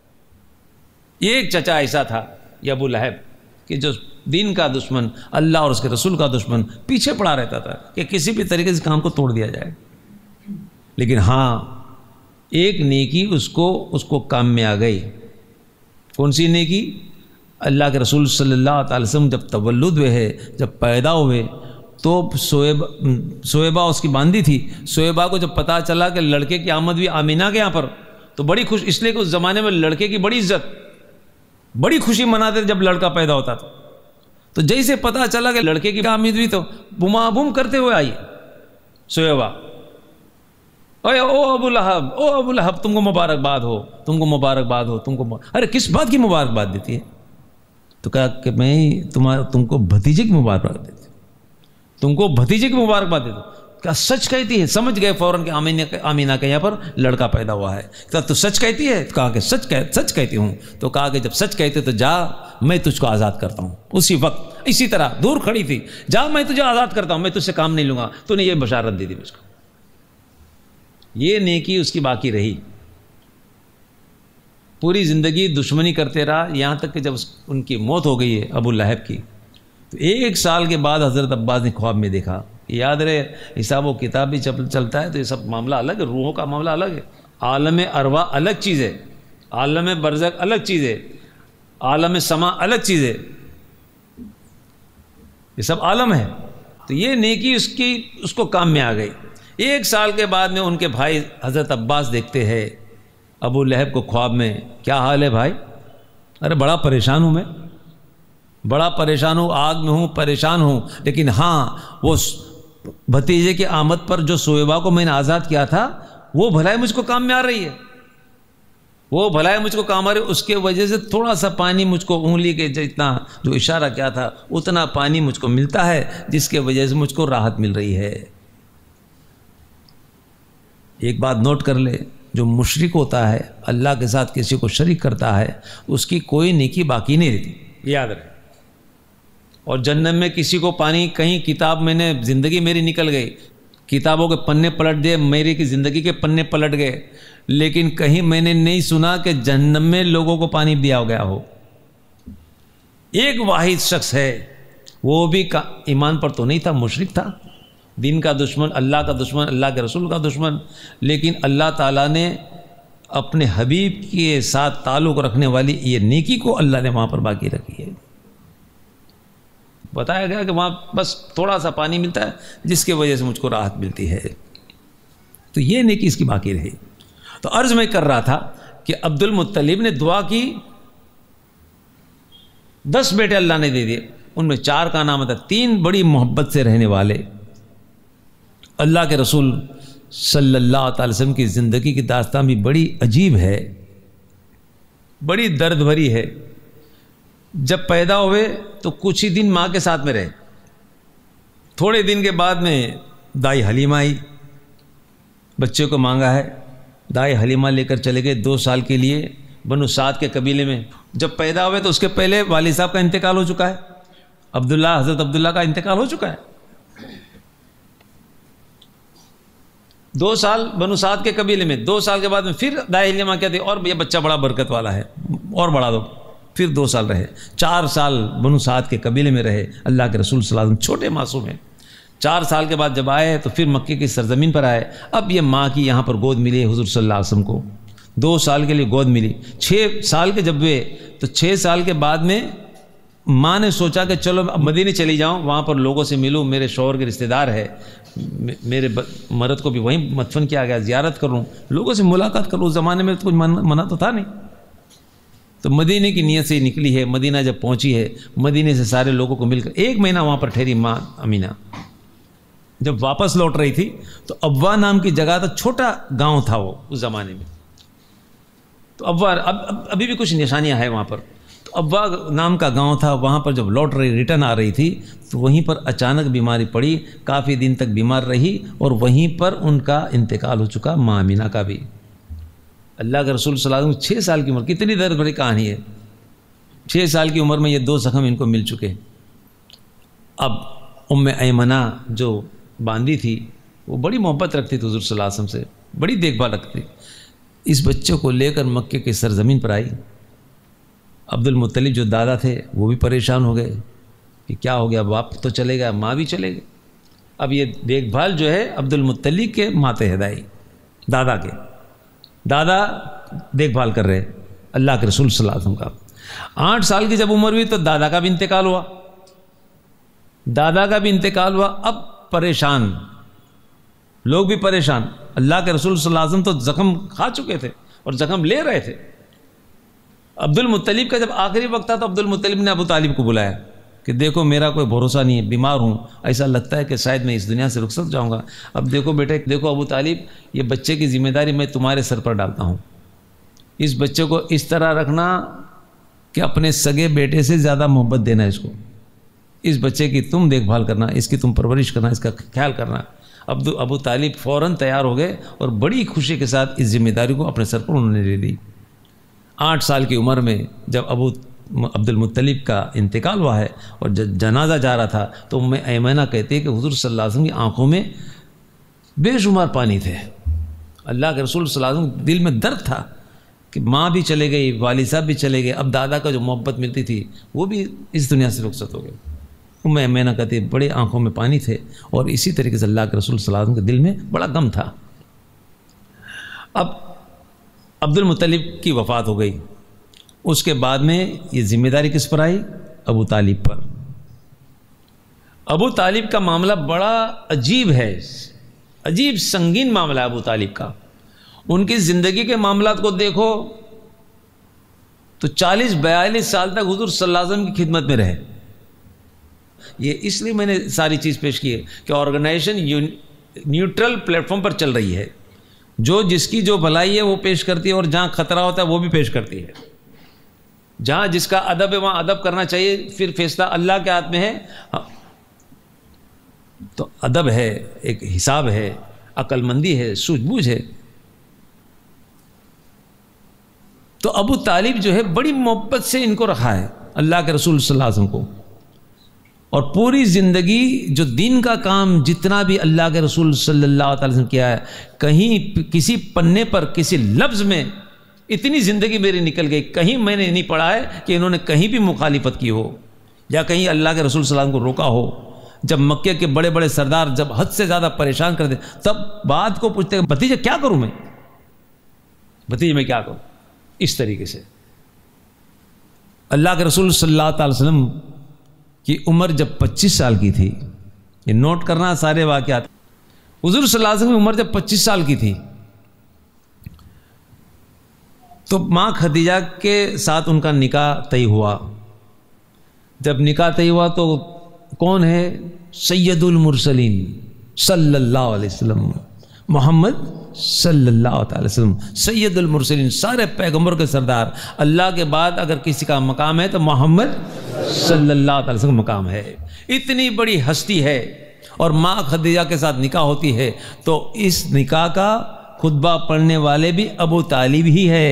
ایک چچا ایسا تھا یہ ابو لہب کہ جو دین کا دشمن، اللہ اور اس کے رسول کا دشمن، پیچھے پڑا رہتا تھا کہ کسی بھی طریقے سے کام کو توڑ دیا جائے، لیکن ہاں ایک نیکی اس کو اس کو کام میں آ گئی۔ کون سی نیکی؟ اللہ کے رسول صلی اللہ تعالی وسلم جب تولد ہوئے ہے، جب پیدا ہوئے تو سویبا سویبا اس کی باندھی تھی، سویبا کو جب پتہ چلا کہ لڑکے کی آمد بھی آمینہ کے یہاں پر تو بڑی خوش، اس لیے کہ اس زمانے میں لڑکے کی بڑی عزت، بڑی خوشی مناتے تھے جب لڑکا پیدا ہوتا تھا۔ تو جیسے پتہ چلا کہ لڑکے کی آمد ہوئی تو بما بم کرتے ہوئے آئی سویبا، اے او ابو لہب، او ابو لہب تم کو مبارکباد ہو، تم کو مبارکباد ہو، تم کو مبارک... ارے کس بات کی مبارکباد دیتی ہے؟ تو کہا کہ میں تمہارا تم کو بھتیجے کی مبارکباد دیتی ہوں، تم کو بھتیجے کی مبارکباد دیتی ہوں۔ کہا سچ کہتی ہے؟ سمجھ گئے فوراً کہ آمینہ آمینہ کے یہاں پر لڑکا پیدا ہوا ہے۔ کہا تو سچ کہتی ہے؟ کہا کہ سچ کہ سچ کہتی ہوں۔ تو کہا کہ جب سچ کہتے تو جا میں تجھ کو آزاد کرتا ہوں۔ اسی وقت اسی طرح دور کھڑی تھی، جا میں تجھے آزاد کرتا ہوں، میں تجھ سے کام نہیں لوں گا۔ تو نے یہ بشارت دی تھی مجھ کو، یہ نیکی اس کی باقی رہی، پوری زندگی دشمنی کرتے رہا، یہاں تک کہ جب ان کی موت ہو گئی ہے ابو لہب کی، تو ایک سال کے بعد حضرت عباس نے خواب میں دیکھا. یاد رہے حساب و کتاب بھی چلتا ہے تو یہ سب معاملہ الگ ہے، روحوں کا معاملہ الگ ہے. عالم ارواح الگ چیز ہے، عالم برزخ الگ چیز ہے، عالم سما الگ چیز ہے، یہ سب عالم ہے. تو یہ نیکی اس کی اس کو کام میں آ گئی. ایک سال کے بعد میں ان کے بھائی حضرت عباس دیکھتے ہیں ابو لہب کو خواب میں. کیا حال ہے بھائی؟ ارے بڑا پریشان ہوں میں، بڑا پریشان ہوں، آگ میں ہوں، پریشان ہوں، لیکن ہاں وہ بھتیجے کی آمد پر جو سویبا کو میں نے آزاد کیا تھا وہ بھلائی مجھ کو کام میں آ رہی ہے، وہ بھلائی مجھ کو کام آ رہی ہے. اس کے وجہ سے تھوڑا سا پانی مجھ کو انگلی کے جتنا جو اشارہ کیا تھا اتنا پانی مجھ کو ملتا ہے، جس کے وجہ سے مجھ کو راحت مل رہی ہے. ایک بات نوٹ کر لے، جو مشرک ہوتا ہے اللہ کے ساتھ کسی کو شریک کرتا ہے اس کی کوئی نیکی باقی نہیں رہتی، یاد رکھے. اور جنت میں کسی کو پانی، کہیں کتاب میں نے زندگی میری نکل گئی، کتابوں کے پنے پلٹ دیے، میری کی زندگی کے پنے پلٹ گئے، لیکن کہیں میں نے نہیں سنا کہ جہنم میں لوگوں کو پانی دیا گیا ہو. ایک واحد شخص ہے، وہ بھی ایمان پر تو نہیں تھا، مشرک تھا، دین کا دشمن، اللہ کا دشمن، اللہ کے رسول کا دشمن، لیکن اللہ تعالیٰ نے اپنے حبیب کے ساتھ تعلق رکھنے والی یہ نیکی کو اللہ نے وہاں پر باقی رکھی ہے. بتایا گیا کہ وہاں بس تھوڑا سا پانی ملتا ہے جس کی وجہ سے مجھ کو راحت ملتی ہے. تو یہ نیکی اس کی باقی رہی. تو عرض میں کر رہا تھا کہ عبد المطلب نے دعا کی، دس بیٹے اللہ نے دے دیے، ان میں چار کا نام تھا، تین بڑی محبت سے رہنے والے. اللہ کے رسول صلی اللہ تعالی وسلم کی زندگی کی داستان بھی بڑی عجیب ہے، بڑی درد بھری ہے. جب پیدا ہوئے تو کچھ ہی دن ماں کے ساتھ میں رہے، تھوڑے دن کے بعد میں دائی حلیمہ آئی، بچے کو مانگا ہے، دائی حلیمہ لے کر چلے گئے دو سال کے لیے بنو سعد کے قبیلے میں. جب پیدا ہوئے تو اس کے پہلے والد صاحب کا انتقال ہو چکا ہے، عبداللہ حضرت عبداللہ کا انتقال ہو چکا ہے. دو سال بنو سعد کے قبیلے میں، دو سال کے بعد میں پھر دائی حلیمہ کہتے اور یہ بچہ بڑا برکت والا ہے اور بڑھا دو. پھر دو سال رہے، چار سال بنو سعد کے قبیلے میں رہے. اللہ کے رسول صلی اللہ علیہ وسلم چھوٹے معصوم ہیں. چار سال کے بعد جب آئے تو پھر مکے کی سرزمین پر آئے. اب یہ ماں کی یہاں پر گود ملی حضور صلی اللہ علیہ وسلم کو، دو سال کے لیے گود ملی. چھ سال کے جب ہوئے تو چھ سال کے بعد میں ماں نے سوچا کہ چلو اب مدینے چلی جاؤں، وہاں پر لوگوں سے ملوں، میرے شوہر کے رشتہ دار ہے، میرے مرد کو بھی وہیں مدفن کیا گیا، زیارت کروں، لوگوں سے ملاقات کروں. اس زمانے میں تو کچھ منع تو تھا نہیں. تو مدینے کی نیت سے نکلی ہے. مدینہ جب پہنچی ہے، مدینے سے سارے لوگوں کو مل کر ایک مہینہ وہاں پر ٹھہری ماں امینہ. جب واپس لوٹ رہی تھی تو ابوا نام کی جگہ تھا، چھوٹا گاؤں تھا وہ اس زمانے میں. تو ابوا اب ابھی بھی کچھ نشانیاں ہیں وہاں پر. تو ابوا نام کا گاؤں تھا، وہاں پر جب لوٹ رہی ریٹرن آ رہی تھی تو وہیں پر اچانک بیماری پڑی، کافی دن تک بیمار رہی اور وہیں پر ان کا انتقال ہو چکا، ماں امینہ کا بھی. اللہ کے رسول صلی اللہ علیہ وسلم چھ سال کی عمر، کتنی درد بھری کہانی ہے. چھ سال کی عمر میں یہ دو زخم ان کو مل چکے. اب ام ایمنہ جو باندھی تھی وہ بڑی محبت رکھتی تھی حضور صلی اللہ علیہ وسلم سے، بڑی دیکھ بھال رکھتی. اس بچے کو لے کر مکے کی سرزمین پر آئی. عبد المطلب جو دادا تھے وہ بھی پریشان ہو گئے کہ کیا ہو گیا، باپ تو چلے گیا، ماں بھی چلے گئے. اب یہ دیکھ بھال جو ہے عبد المطلب کے ماتے ہدائی، دادا کے دادا دیکھ بھال کر رہے اللہ کے رسول صلی اللہ علیہ وسلم کا. آٹھ سال کی جب عمر ہوئی تو دادا کا بھی انتقال ہوا، دادا کا بھی انتقال ہوا. اب پریشان لوگ بھی پریشان. اللہ کے رسول صلی اللہ علیہ وسلم تو زخم کھا چکے تھے اور زخم لے رہے تھے. عبد المطلب کا جب آخری وقت تھا تو عبد المطلب نے ابو طالب کو بلایا کہ دیکھو میرا کوئی بھروسہ نہیں ہے، بیمار ہوں، ایسا لگتا ہے کہ شاید میں اس دنیا سے رخصت جاؤں گا. اب دیکھو بیٹے، دیکھو ابو طالب، یہ بچے کی ذمہ داری میں تمہارے سر پر ڈالتا ہوں. اس بچے کو اس طرح رکھنا کہ اپنے سگے بیٹے سے زیادہ محبت دینا اس کو. اس بچے کی تم دیکھ بھال کرنا، اس کی تم پرورش کرنا، اس کا خیال کرنا. ابو ابو طالب فوراً تیار ہو گئے اور بڑی خوشی کے ساتھ اس ذمہ داری کو اپنے سر پر انہوں نے لے لی. آٹھ سال کی عمر میں جب ابو عبد المطلب کا انتقال ہوا ہے اور جنازہ جا رہا تھا تو ام ایمنہ کہتے ہیں کہ حضور صلی اللہ علیہ وسلم کی آنکھوں میں بے شمار پانی تھے. اللہ کے رسول صلی اللہ علیہ وسلم دل میں درد تھا کہ ماں بھی چلے گئی، والد صاحب بھی چلے گئے، اب دادا کا جو محبت ملتی تھی وہ بھی اس دنیا سے رخصت ہو گئے. ام ایمنہ کہتی ہے بڑے آنکھوں میں پانی تھے اور اسی طریقے سے اللہ کے رسول صلی اللہ علیہ وسلم کے دل میں بڑا غم تھا۔ اب عبد المطلب کی وفات ہو گئی، اس کے بعد میں یہ ذمہ داری کس پر آئی؟ ابو طالب پر۔ ابو طالب کا معاملہ بڑا عجیب ہے، عجیب سنگین معاملہ ہے ابو طالب کا۔ ان کی زندگی کے معاملات کو دیکھو تو چالیس بیالیس سال تک حضور صلی اللہ علیہ وسلم کی خدمت میں رہے۔ یہ اس لیے میں نے ساری چیز پیش کی ہے کہ آرگنائزیشن نیوٹرل پلیٹ فارم پر چل رہی ہے، جو جس کی جو بھلائی ہے وہ پیش کرتی ہے، اور جہاں خطرہ ہوتا ہے وہ بھی پیش کرتی ہے۔ جہاں جس کا ادب ہے وہاں ادب کرنا چاہیے، پھر فیصلہ اللہ کے ہاتھ میں ہے۔ تو ادب ہے، ایک حساب ہے، عقل مندی ہے، سوجھ بوجھ ہے۔ تو ابو طالب جو ہے بڑی محبت سے ان کو رکھا ہے اللہ کے رسول صلی اللہ علیہ وسلم کو، اور پوری زندگی جو دین کا کام جتنا بھی اللہ کے رسول صلی اللہ علیہ وسلم کیا ہے، کہیں کسی پنے پر کسی لفظ میں اتنی زندگی میری نکل گئی، کہیں میں نے نہیں پڑھا ہے کہ انہوں نے کہیں بھی مخالفت کی ہو یا کہیں اللہ کے رسول صلی اللہ علیہ وسلم کو روکا ہو۔ جب مکے کے بڑے بڑے سردار جب حد سے زیادہ پریشان کرتے تب بات کو پوچھتے ہیں بھتیجے کیا کروں میں، بھتیجے میں کیا کروں، اس طریقے سے۔ اللہ کے رسول صلی اللہ تعالی وسلم کی عمر جب پچیس سال کی تھی، یہ نوٹ کرنا سارے واقعات، حضور صلی اللہ علیہ وسلم کی عمر جب پچیس سال کی تھی تو ماں خدیجہ کے ساتھ ان کا نکاح طے ہوا۔ جب نکاح طے ہوا تو کون ہے؟ سید المرسلین صلی اللہ علیہ وسلم، محمد صلی اللہ تعالی وسلم، سید المرسلین، سارے پیغمبر کے سردار۔ اللہ کے بعد اگر کسی کا مقام ہے تو محمد صلی اللہ تعالی وسلم کا مقام ہے۔ اتنی بڑی ہستی ہے، اور ماں خدیجہ کے ساتھ نکاح ہوتی ہے تو اس نکاح کا خطبہ پڑھنے والے بھی ابو طالب ہی ہے،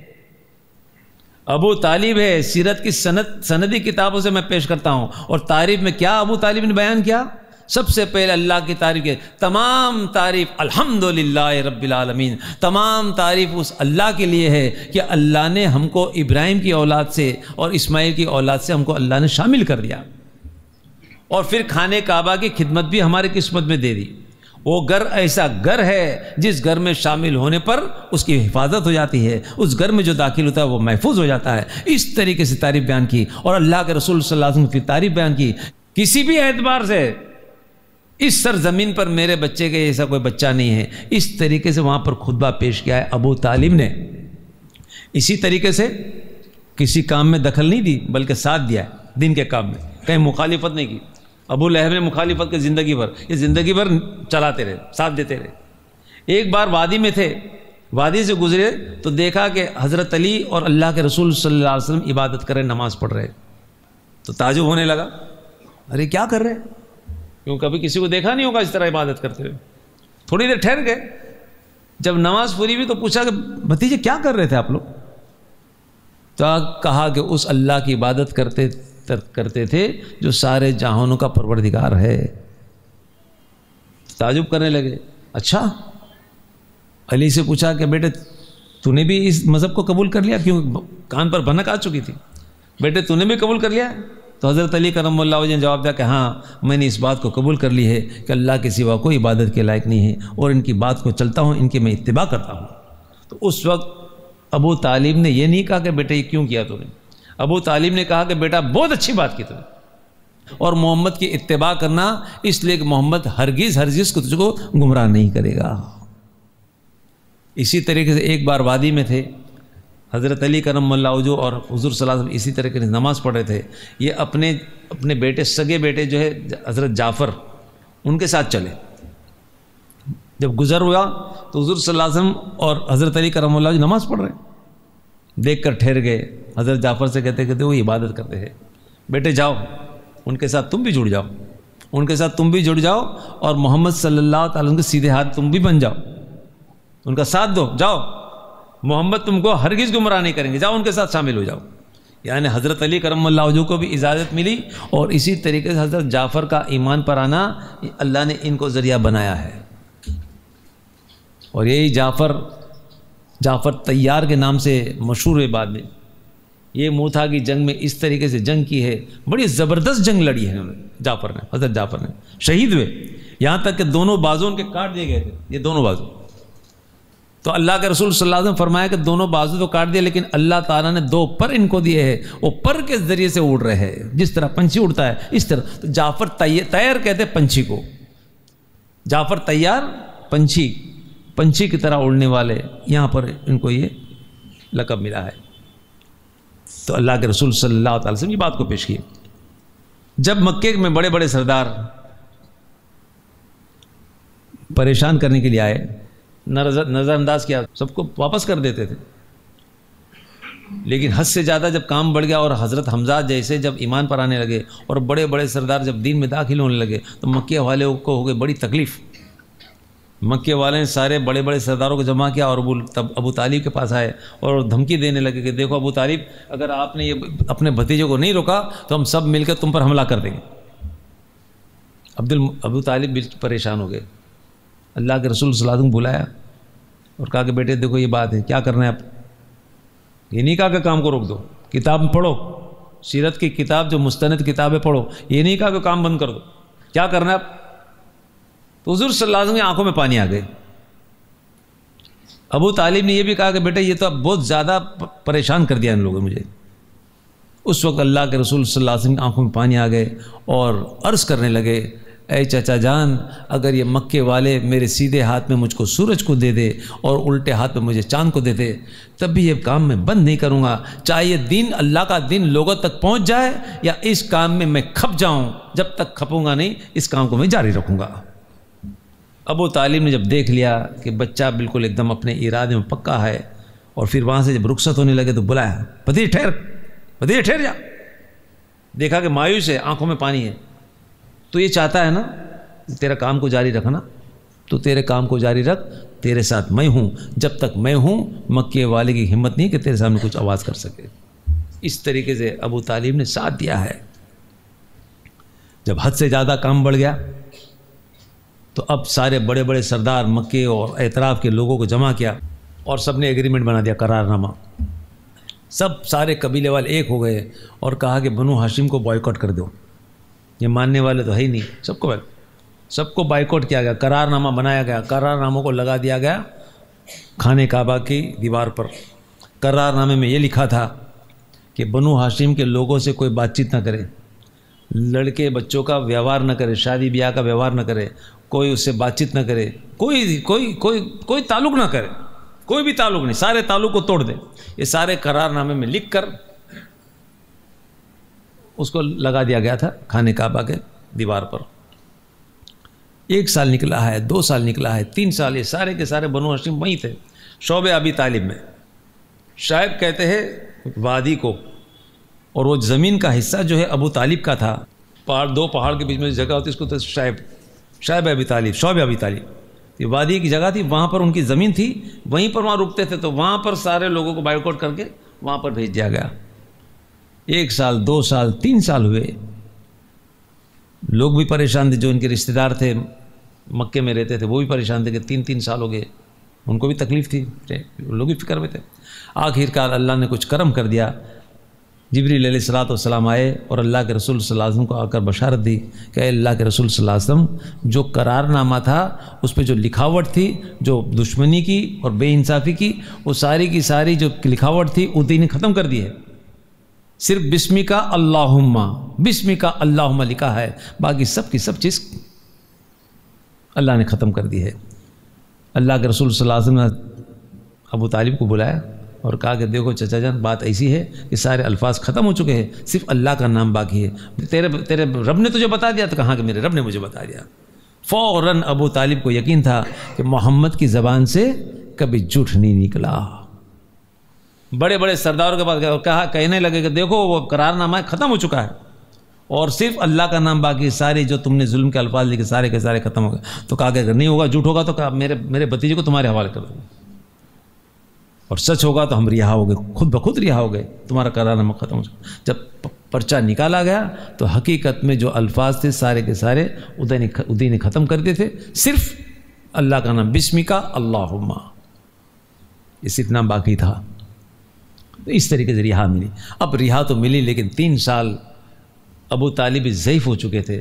ابو طالب ہے۔ سیرت کی سند سندی کتابوں سے میں پیش کرتا ہوں، اور تعریف میں کیا ابو طالب نے بیان کیا؟ سب سے پہلے اللہ کی تعریف کے، تمام تعریف الحمدللہ رب العالمین، تمام تعریف اس اللہ کے لیے ہے کہ اللہ نے ہم کو ابراہیم کی اولاد سے اور اسماعیل کی اولاد سے ہم کو اللہ نے شامل کر دیا، اور پھر خانہ کعبہ کی خدمت بھی ہماری قسمت میں دے دی۔ وہ گھر ایسا گھر ہے جس گھر میں شامل ہونے پر اس کی حفاظت ہو جاتی ہے، اس گھر میں جو داخل ہوتا ہے وہ محفوظ ہو جاتا ہے۔ اس طریقے سے تعریف بیان کی، اور اللہ کے رسول صلی اللہ علیہ وسلم کی تعریف بیان کی۔ کسی بھی اعتبار سے اس سرزمین پر میرے بچے کے ایسا کوئی بچہ نہیں ہے، اس طریقے سے وہاں پر خطبہ پیش کیا ہے ابو طالب نے۔ اسی طریقے سے کسی کام میں دخل نہیں دی بلکہ ساتھ دیا ہے دین کے کام میں، کہیں مخالفت نہیں کی۔ ابو لہب نے مخالفت کی زندگی بھر، یہ زندگی بھر چلاتے رہے، ساتھ دیتے رہے۔ ایک بار وادی میں تھے، وادی سے گزرے تو دیکھا کہ حضرت علی اور اللہ کے رسول صلی اللہ علیہ وسلم عبادت کر رہے، نماز پڑھ رہے، تو تعجب ہونے لگا، ارے کیا کر رہے؟ کیوں کبھی کسی کو دیکھا نہیں ہوگا اس طرح عبادت کرتے ہوئے۔ تھوڑی دیر ٹھہر گئے، جب نماز پوری ہوئی تو پوچھا کہ بھتیجے کیا کر رہے تھے آپ لوگ؟ تو کہا کہ اس اللہ کی عبادت کرتے کرتے تھے جو سارے جہانوں کا پروردگار ہے۔ تعجب کرنے لگے۔ اچھا، علی سے پوچھا کہ بیٹے تو نے بھی اس مذہب کو قبول کر لیا؟ کیوں کان پر بھنک آ چکی تھی، بیٹے تو نے بھی قبول کر لیا؟ تو حضرت علی کرم اللہ وجہ نے جواب دیا کہ ہاں میں نے اس بات کو قبول کر لی ہے کہ اللہ کے سوا کوئی عبادت کے لائق نہیں ہے، اور ان کی بات کو چلتا ہوں، ان کی میں اتباع کرتا ہوں۔ تو اس وقت ابو طالب نے یہ نہیں کہا کہ بیٹے یہ کیوں کیا تو نے، ابو طالب نے کہا کہ بیٹا بہت اچھی بات کی تو نے، اور محمد کی اتباع کرنا اس لیے کہ محمد ہرگز ہرگز کو تجھ کو گمراہ نہیں کرے گا۔ اسی طریقے سے ایک بار وادی میں تھے، حضرت علی کرم اللہ وجہ اور حضور صلی اللہ علیہ وسلم اسی طریقے سے نماز پڑھ رہے تھے۔ یہ اپنے اپنے بیٹے سگے بیٹے جو ہے حضرت جعفر، ان کے ساتھ چلے۔ جب گزر ہوا تو حضور صلی اللہ علیہ وسلم اور حضرت علی کرم اللہ وجہ نماز پڑھ رہے، دیکھ کر ٹھہر گئے۔ حضرت جعفر سے کہتے کہتے وہ عبادت کرتے ہیں، بیٹے جاؤ ان کے ساتھ تم بھی جڑ جاؤ، ان کے ساتھ تم بھی جڑ جاؤ، اور محمد صلی اللہ تعالی وسلم کے سیدھے ہاتھ تم بھی بن جاؤ، ان کا ساتھ دو، جاؤ محمد تم کو ہرگز گمراہ نہیں کریں گے، جاؤ ان کے ساتھ شامل ہو جاؤ۔ یعنی حضرت علی کرم اللہ وجہ کو بھی اجازت ملی، اور اسی طریقے سے حضرت جعفر کا ایمان پر آنا اللہ نے ان کو ذریعہ بنایا ہے۔ اور یہی جعفر جعفر طیار کے نام سے مشہور ہے بعد میں، یہ موتھا کی جنگ میں اس طریقے سے جنگ کی ہے, بڑی زبردست جنگ لڑی ہے انہوں نے, جعفر نے, حضرت جعفر نے, شہید ہوئے, یہاں تک کہ دونوں بازو ان کے کاٹ دیے گئے تھے, یہ دونوں بازو. تو اللہ کے رسول صلی اللہ علیہ وسلم فرمایا کہ دونوں بازو تو کاٹ دیے, لیکن اللہ تعالیٰ نے دو پر ان کو دیے ہیں, وہ پر کے ذریعے سے اڑ رہے ہیں, جس طرح پنچھی اڑتا ہے اس طرح. تو جعفر طیر کہتے ہیں پنچھی کو, جعفر تیار پنچھی, پنچھی کی طرح اڑنے والے, یہاں پر ان کو یہ لقب ملا ہے. تو اللہ کے رسول صلی اللہ تعالی وسلم یہ بات کو پیش کی. جب مکے میں بڑے بڑے سردار پریشان کرنے کے لیے آئے, نظر انداز کیا, سب کو واپس کر دیتے تھے, لیکن حد سے زیادہ جب کام بڑھ گیا اور حضرت حمزہ جیسے جب ایمان پر آنے لگے اور بڑے بڑے سردار جب دین میں داخل ہونے لگے تو مکے والوں کو ہو گئی بڑی تکلیف. مکے والے نے سارے بڑے بڑے سرداروں کو جمع کیا اور ابو ابو طالب کے پاس آئے اور دھمکی دینے لگے کہ دیکھو ابو طالب, اگر آپ نے یہ اپنے بھتیجے کو نہیں روکا تو ہم سب مل کر تم پر حملہ کر دیں گے. عبد ابو طالب بھی پریشان ہو گئے. اللہ کے رسول صلی اللہ علیہ وسلم بلایا اور کہا کہ بیٹے دیکھو یہ بات ہے, کیا کرنا ہے آپ؟ یہ نہیں کہا کہ کام کو روک دو, کتاب پڑھو, سیرت کی کتاب جو مستند کتابیں پڑھو, یہ نہیں کہا کہ کام بند کر دو, کیا کرنا ہے آپ؟ تو حضور صلی اللہ علیہ وسلم کی آنکھوں میں پانی آ گئے. ابو طالب نے یہ بھی کہا کہ بیٹا یہ تو اب بہت زیادہ پریشان کر دیا ان لوگوں نے مجھے. اس وقت اللہ کے رسول صلی اللہ علیہ وسلم کی آنکھوں میں پانی آ گئے اور عرض کرنے لگے, اے چچا جان, اگر یہ مکے والے میرے سیدھے ہاتھ میں مجھ کو سورج کو دے دے اور الٹے ہاتھ میں مجھے چاند کو دے دے, تب بھی یہ کام میں بند نہیں کروں گا, چاہے یہ دین اللہ کا دین لوگوں تک پہنچ جائے یا اس کام میں میں کھپ جاؤں, جب تک کھپوں گا نہیں اس کام کو میں جاری رکھوں گا. ابو طالب نے جب دیکھ لیا کہ بچہ بالکل ایک دم اپنے ارادے میں پکا ہے, اور پھر وہاں سے جب رخصت ہونے لگے تو بلایا, بھتیجے ٹھہر, بھتیجے ٹھہر جا. دیکھا کہ مایوس ہے, آنکھوں میں پانی ہے. تو یہ چاہتا ہے نا تیرا کام کو جاری رکھنا, تو تیرے کام کو جاری رکھ, تیرے ساتھ میں ہوں, جب تک میں ہوں مکے والے کی ہمت نہیں کہ تیرے سامنے کچھ آواز کر سکے. اس طریقے سے ابو طالب نے ساتھ دیا ہے. جب حد سے زیادہ کام بڑھ گیا تو اب سارے بڑے بڑے سردار مکے اور اطراف کے لوگوں کو جمع کیا اور سب نے ایگریمنٹ بنا دیا, قرار نامہ. سب سارے قبیلے والے ایک ہو گئے اور کہا کہ بنو ہاشم کو بائیکاٹ کر دو, یہ ماننے والے تو ہے ہی نہیں, سب کو سب کو بائیکاٹ کیا گیا, قرار نامہ بنایا گیا, قرار ناموں کو لگا دیا گیا خانہ کعبہ کی دیوار پر. قرار نامے میں یہ لکھا تھا کہ بنو ہاشم کے لوگوں سے کوئی بات چیت نہ کرے, لڑکے بچوں کا ویوہار نہ کرے, شادی بیاہ کا ویوہار نہ کرے, کوئی اس سے بات چیت نہ کرے, کوئی کوئی کوئی کوئی تعلق نہ کرے, کوئی بھی تعلق نہیں, سارے تعلق کو توڑ دے. یہ سارے قرار نامے میں لکھ کر اس کو لگا دیا گیا تھا خانہ کعبہ کے دیوار پر. ایک سال نکلا ہے, دو سال نکلا ہے, تین سال, یہ سارے کے سارے بنو ہاشم وہیں تھے شعبہ ابی طالب میں. شعیب کہتے ہیں وادی کو, اور وہ زمین کا حصہ جو ہے ابو طالب کا تھا. پہاڑ, دو پہاڑ کے بیچ میں جگہ ہوتی, اس کو تو شعیب, شعیب ابی طالب, شعبہ ابی طالب, یہ وادی کی جگہ تھی, وہاں پر ان کی زمین تھی, وہیں پر وہاں رکتے تھے. تو وہاں پر سارے لوگوں کو بائیکاٹ کر کے وہاں پر بھیج دیا گیا. ایک سال, دو سال, تین سال ہوئے. لوگ بھی پریشان تھے, جو ان کے رشتہ دار تھے مکے میں رہتے تھے وہ بھی پریشان تھے کہ تین تین سال ہو گئے, ان کو بھی تکلیف تھی, لوگ بھی فکر میں تھے. آخر کار اللہ نے کچھ کرم کر دیا. جبریل علیہ الصلوۃ والسلام آئے اور اللہ کے رسول صلی اللہ علیہ وسلم کو آ کر بشارت دی کہ اے اللہ کے رسول صلی اللہ علیہ وسلم, جو قرار نامہ تھا اس پہ جو لکھاوٹ تھی, جو دشمنی کی اور بے انصافی کی, وہ ساری کی ساری جو لکھاوٹ تھی وہ دین نے ختم کر دی ہے. صرف بسمی کا اللہم, بسمی کا اللہم لکھا ہے, باقی سب کی سب چیز اللہ نے ختم کر دی ہے. اللہ کے رسول صلی اللہ علیہ وسلم نے ابو طالب کو بلایا اور کہا کہ دیکھو چچا جان, بات ایسی ہے کہ سارے الفاظ ختم ہو چکے ہیں, صرف اللہ کا نام باقی ہے. تیرے تیرے رب نے تجھے بتا دیا؟ تو کہاں کہ میرے رب نے مجھے بتا دیا. فوراً ابو طالب کو یقین تھا کہ محمد کی زبان سے کبھی جھوٹ نہیں نکلا. بڑے بڑے سرداروں کے پاس گئے اور کہا, کہنے لگے کہ دیکھو وہ قرار نامہ ختم ہو چکا ہے اور صرف اللہ کا نام باقی, سارے جو تم نے ظلم کے الفاظ لکھے سارے کے سارے ختم ہو گئے. تو کہا کہ اگر نہیں ہوگا, جھوٹ ہوگا تو کہا میرے میرے بھتیجے کو تمہارے حوالے کر دوں, اور سچ ہوگا تو ہم رہا ہو گئے, خود بخود رہا ہو گئے, تمہارا قرار نامہ ختم ہو چکا. جب پرچہ نکالا گیا تو حقیقت میں جو الفاظ تھے سارے کے سارے ادھر نے ختم کر دیے تھے. صرف اللہ کا نام بسمی کا اللہم, یہ صرف نام باقی تھا. تو اس طریقے سے رہا ملی. اب رہا تو ملی لیکن تین سال ابو طالب ضعیف ہو چکے تھے,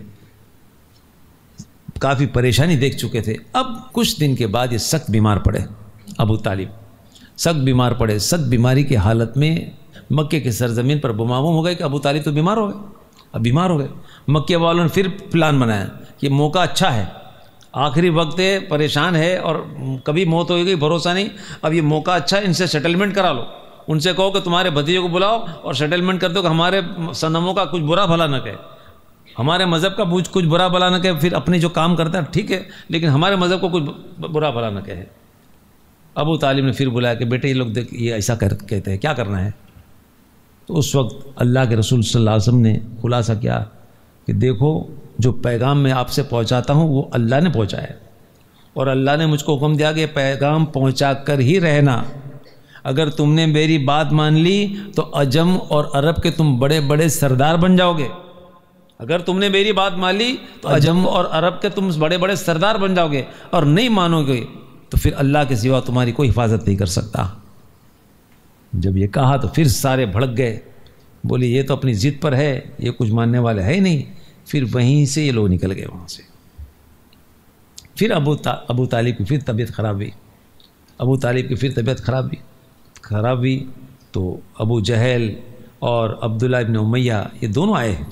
کافی پریشانی دیکھ چکے تھے. اب کچھ دن کے بعد یہ سخت بیمار پڑے. ابو طالب سخت بیمار پڑے. سخت بیماری کی حالت میں مکے کے سرزمین پر بم بم ہو گئے کہ ابو طالب تو بیمار ہو گئے. اب بیمار ہو گئے. مکے والوں نے پھر پلان بنایا کہ موقع اچھا ہے, آخری وقت ہے, پریشان ہے اور کبھی موت ہو گئی بھروسہ نہیں. اب یہ موقع اچھا ہے, ان سے سیٹلمنٹ کرا لو. ان سے کہو کہ تمہارے بھتیجے کو بلاؤ اور سیٹلمنٹ کر دو کہ ہمارے صنموں کا کچھ برا بھلا نہ کہے, ہمارے مذہب کا کچھ برا بھلا نہ کہے. پھر اپنے جو کام کرتا ہے ٹھیک ہے, لیکن ہمارے مذہب کو کچھ برا بھلا نہ کہے. ابو طالب نے پھر بلایا کہ بیٹے یہ لوگ دیکھ یہ ایسا کہتے ہیں, کیا کرنا ہے؟ تو اس وقت اللہ کے رسول صلی اللہ علیہ وسلم نے خلاصہ کیا کہ دیکھو جو پیغام میں آپ سے پہنچاتا ہوں وہ اللہ نے پہنچایا ہے, اور اللہ نے مجھ کو حکم دیا کہ پیغام پہنچا کر ہی رہنا. اگر تم نے میری بات مان لی تو عجم اور عرب کے تم بڑے بڑے سردار بن جاؤ گے. اگر تم نے میری بات مان لی تو عجم اور عرب کے تم بڑے بڑے سردار بن جاؤ گے, اور نہیں مانو گے تو پھر اللہ کے سوا تمہاری کوئی حفاظت نہیں کر سکتا. جب یہ کہا تو پھر سارے بھڑک گئے, بولے یہ تو اپنی ضد پر ہے, یہ کچھ ماننے والے ہے ہی نہیں. پھر وہیں سے یہ لوگ نکل گئے وہاں سے. پھر ابو ابو طالب کی پھر طبیعت خراب ہوئی. ابو طالب کی پھر طبیعت خراب ہوئی خراب ہوئی تو ابو جہل اور عبداللہ ابن امیہ یہ دونوں آئے ہیں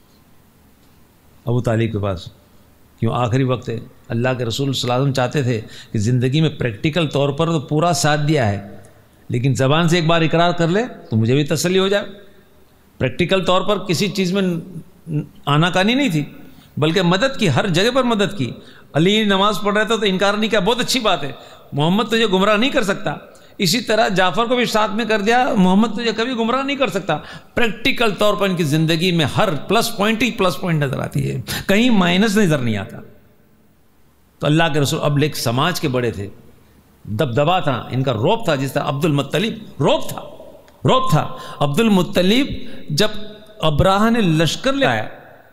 ابو طالب کے پاس. کیوں آخری وقت ہے, اللہ کے رسول صلی اللہ علیہ وسلم چاہتے تھے کہ زندگی میں پریکٹیکل طور پر تو پورا ساتھ دیا ہے, لیکن زبان سے ایک بار اقرار کر لے تو مجھے بھی تسلی ہو جائے. پریکٹیکل طور پر کسی چیز میں آناکانی نہیں تھی, بلکہ مدد کی, ہر جگہ پر مدد کی. علی نماز پڑھ رہے تھے تو انکار نہیں کیا, بہت اچھی بات ہے, محمد تجھے گمراہ نہیں کر سکتا. اسی طرح جعفر کو بھی ساتھ میں کر دیا, محمد تجھے کبھی گمراہ نہیں کر سکتا. پریکٹیکل طور پر ان کی زندگی میں ہر پلس پوائنٹ ہی پلس پوائنٹ نظر آتی ہے, کہیں مائنس نظر نہیں آتا. تو اللہ کے رسول اب لیک سماج کے بڑے تھے, دبدبا تھا, ان کا روب تھا. جس طرح عبد المطلب روب تھا روب تھا عبد المطلب جب ابراہ نے لشکر لے آیا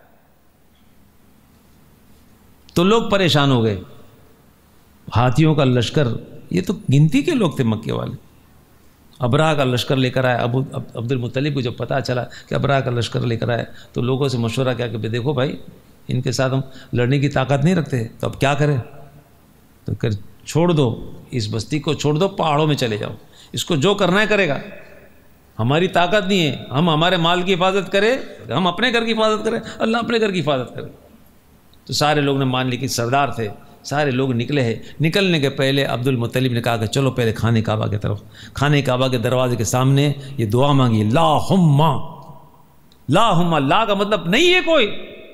تو لوگ پریشان ہو گئے. ہاتھیوں کا لشکر, یہ تو گنتی کے لوگ تھے مکے والے. ابراہ کا لشکر لے کر آیا. ابو عبد المطلب کو جب پتہ چلا کہ ابراہ کا لشکر لے کر آیا تو لوگوں سے مشورہ کیا کہ دیکھو بھائی ان کے ساتھ ہم لڑنے کی طاقت نہیں رکھتے, تو اب کیا کریں؟ تو کر چھوڑ دو, اس بستی کو چھوڑ دو, پہاڑوں میں چلے جاؤ, اس کو جو کرنا ہے کرے گا. ہماری طاقت نہیں ہے, ہم ہمارے مال کی حفاظت کریں, ہم اپنے گھر کی حفاظت کریں, اللہ اپنے گھر کی حفاظت کرے. تو سارے لوگ نے مان لی کہ سردار تھے, سارے لوگ نکلے ہیں. نکلنے کے پہلے عبد المطلب نے کہا کہ چلو پہلے خانہ کعبہ کی طرف. خانہ کعبہ کے دروازے کے سامنے یہ دعا مانگی, لا ہما لا ہما. لا کا مطلب نہیں ہے کوئی,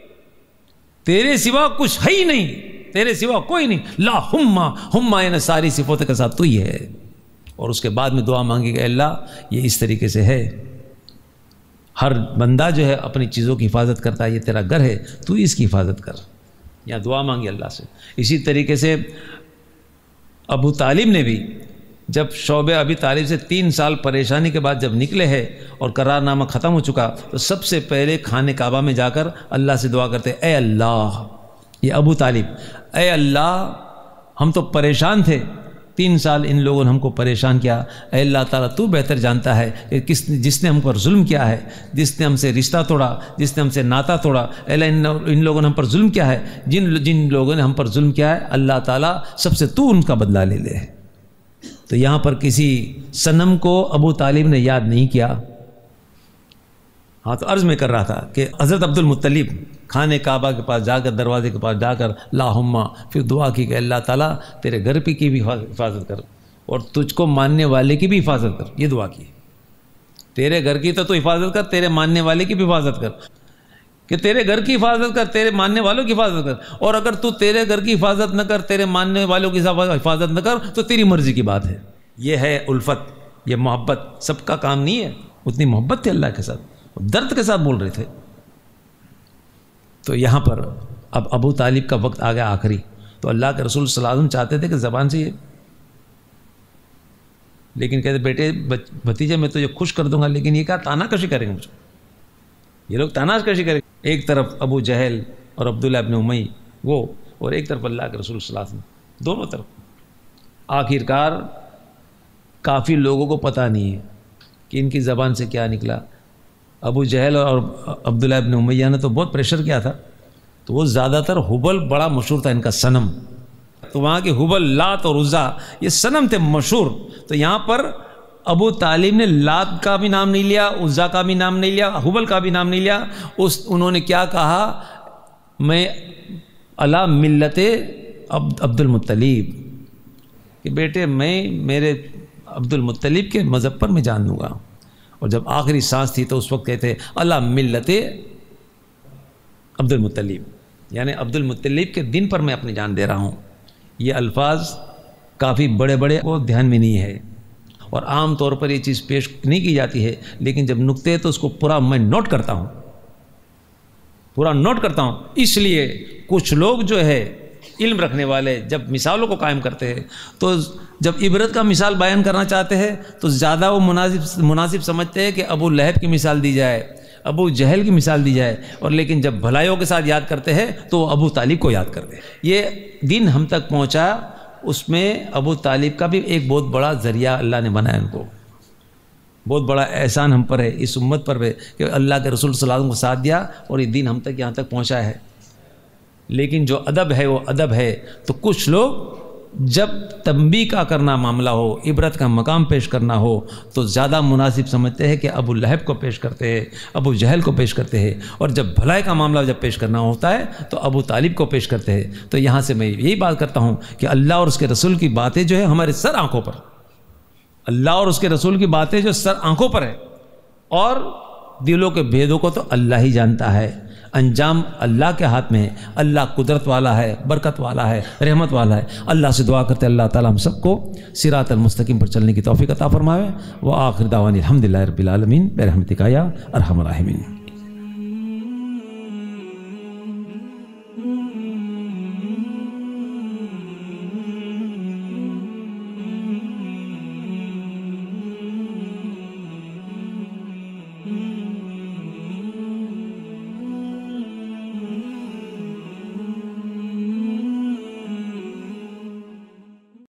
تیرے سوا کچھ ہے ہی نہیں, تیرے سوا کوئی نہیں. لا ہما ہما یعنی ساری صفات کے ساتھ تو ہی ہے. اور اس کے بعد میں دعا مانگی کہ اللہ یہ اس طریقے سے ہے, ہر بندہ جو ہے اپنی چیزوں کی حفاظت کرتا ہے, یہ تیرا گھر ہے, تو اس کی حفاظت کر. یا دعا مانگی اللہ سے. اسی طریقے سے ابو طالب نے بھی جب شعبہ ابی طالب سے تین سال پریشانی کے بعد جب نکلے ہیں اور قرار نامہ ختم ہو چکا تو سب سے پہلے خانہ کعبہ میں جا کر اللہ سے دعا کرتے, اے اللہ, یہ ابو طالب, اے اللہ ہم تو پریشان تھے, تین سال ان لوگوں نے ہم کو پریشان کیا, اے اللہ تعالیٰ تو بہتر جانتا ہے کہ کس جس نے ہم پر ظلم کیا ہے, جس نے ہم سے رشتہ توڑا, جس نے ہم سے ناتا توڑا, اے اللہ ان لوگوں نے ہم پر ظلم کیا ہے, جن جن لوگوں نے ہم پر ظلم کیا ہے اللہ تعالیٰ سب سے تو ان کا بدلہ لے لے. تو یہاں پر کسی صنم کو ابو طالب نے یاد نہیں کیا. ہاں تو عرض میں کر رہا تھا کہ حضرت عبد المطلب خانہ کعبہ کے پاس جا کر, دروازے کے پاس جا کر لاہما پھر دعا کی کہ اللہ تعالیٰ تیرے گھر پہ کی بھی حفاظت کر اور تجھ کو ماننے والے کی بھی حفاظت کر. یہ دعا کی, تیرے گھر کی تو تو حفاظت کر, تیرے ماننے والے کی بھی حفاظت کر, کہ تیرے گھر کی حفاظت کر, تیرے ماننے والوں کی حفاظت کر. اور اگر تو تیرے گھر کی حفاظت نہ کر, تیرے ماننے والوں کی حفاظت نہ کر تو تیری مرضی کی بات ہے. یہ ہے الفت, یہ محبت, سب کا کام نہیں ہے. اتنی محبت تھی اللہ کے ساتھ, درد کے ساتھ بول رہے تھے. تو یہاں پر اب ابو طالب کا وقت آ گیا آخری, تو اللہ کے رسول صلی اللہ علیہ وسلم چاہتے تھے کہ زبان سے یہ, لیکن کہتے بیٹے بھتیجے میں تجھے خوش کر دوں گا, لیکن یہ کہا تانا کشی کریں گے مجھے, یہ لوگ تانا کشی کریں گے. ایک طرف ابو جہل اور عبداللہ ابن امی وہ, اور ایک طرف اللہ کے رسول صلی اللہ علیہ وسلم, دونوں طرف. آخر کار کافی لوگوں کو پتہ نہیں ہے کہ ان کی زبان سے کیا نکلا. ابو جہل اور عبداللہ ابن امیہ نے تو بہت پریشر کیا تھا. تو وہ زیادہ تر حبل بڑا مشہور تھا ان کا صنم. تو وہاں کے حبل، لات اور عزا یہ صنم تھے مشہور. تو یہاں پر ابو طالب نے لات کا بھی نام نہیں لیا، عزا کا بھی نام نہیں لیا، حبل کا بھی نام نہیں لیا. اس انہوں نے کیا کہا، میں علی ملت عبد المطلب، کہ بیٹے میں میرے عبد المطلب کے مذہب پر میں جان دوں گا. اور جب آخری سانس تھی تو اس وقت کہتے علی ملت عبد المطلب، یعنی عبد المطلب کے دین پر میں اپنی جان دے رہا ہوں. یہ الفاظ کافی بڑے بڑے وہ دھیان میں نہیں ہے، اور عام طور پر یہ چیز پیش نہیں کی جاتی ہے، لیکن جب نکتے تو اس کو پورا میں نوٹ کرتا ہوں، پورا نوٹ کرتا ہوں. اس لیے کچھ لوگ جو ہے علم رکھنے والے جب مثالوں کو قائم کرتے ہیں تو جب عبرت کا مثال بیان کرنا چاہتے ہیں تو زیادہ وہ مناسب مناسب سمجھتے ہیں کہ ابو لہب کی مثال دی جائے، ابو جہل کی مثال دی جائے، اور لیکن جب بھلائیوں کے ساتھ یاد کرتے ہیں تو وہ ابو طالب کو یاد کرتے ہیں. یہ دین ہم تک پہنچا، اس میں ابو طالب کا بھی ایک بہت بڑا ذریعہ اللہ نے بنایا. ان کو بہت بڑا احسان ہم پر ہے، اس امت پر ہے، کہ اللہ کے رسول صلی اللہ علیہ وسلم کو ساتھ دیا اور یہ دین ہم تک یہاں تک پہنچا ہے. لیکن جو ادب ہے وہ ادب ہے. تو کچھ لوگ جب تنبیہ کا کرنا معاملہ ہو، عبرت کا مقام پیش کرنا ہو، تو زیادہ مناسب سمجھتے ہیں کہ ابو لہب کو پیش کرتے ہیں، ابو جہل کو پیش کرتے ہیں، اور جب بھلائی کا معاملہ جب پیش کرنا ہوتا ہے تو ابو طالب کو پیش کرتے ہیں. تو یہاں سے میں یہی بات کرتا ہوں کہ اللہ اور اس کے رسول کی باتیں جو ہے ہمارے سر آنکھوں پر، اللہ اور اس کے رسول کی باتیں جو سر آنکھوں پر ہے، اور دلوں کے بھیدوں کو تو اللہ ہی جانتا ہے. انجام اللہ کے ہاتھ میں ہے. اللہ قدرت والا ہے، برکت والا ہے، رحمت والا ہے. اللہ سے دعا کرتے اللہ تعالیٰ ہم سب کو صراط المستقیم پر چلنے کی توفیق عطا فرمائے. وآخر دعوانا الحمدللہ رب العالمین برحمتک یا ارحم الراحمین.